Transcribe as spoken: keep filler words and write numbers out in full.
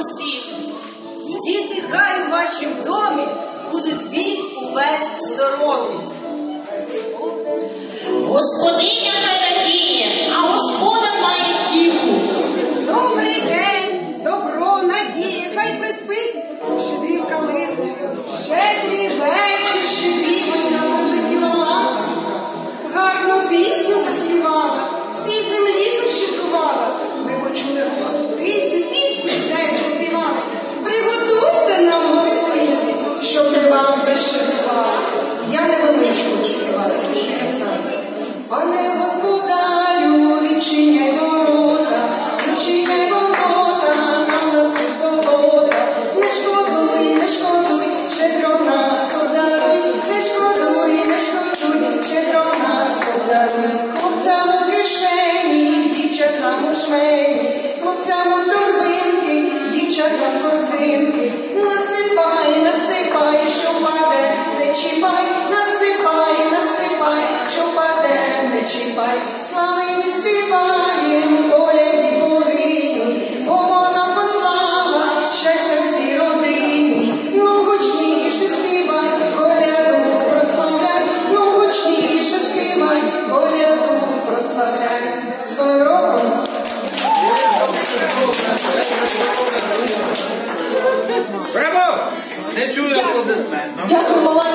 усіх. Діти хай у вашім домі будуть вік увесь здорові. Господиня не радіє, а господар має втіху. Добрий день, добро, надія, хай приспить щедрівка липня. Щедрий вечір, щедрівонька прилетіла ласка, гарну пісню заспівала, всій землі защедрувала. Ми почули голос птиці, пісню з нею заспівали. Приготуйте нам гостинці, щоб ми вам защедрували. Я невеличку заспівала, тому що я знаю. Пане господарю, відчиняй ворота, відчиняй ворота, нам носи золота. Не шкодуй, не шкодуй, щедро нас обдаруй, не шкодуй, не шкодуй, щедро нас обдаруй. Хлопцям у кишені, дівчатам у жмені, хлопцям у торбинки, дівчатам корзинки. Насипай, насипай, що паде, не чіпай, насипай, насипай, що паде, не чіпай. Славині співаєм, коляді богині, бо вона послала щастя всій родині. Ну гучніше співай, коляду прославляй, ну гучніше співай, коляду прославляй. З Новим роком! Браво! Не чую аплодисментів. Дякую,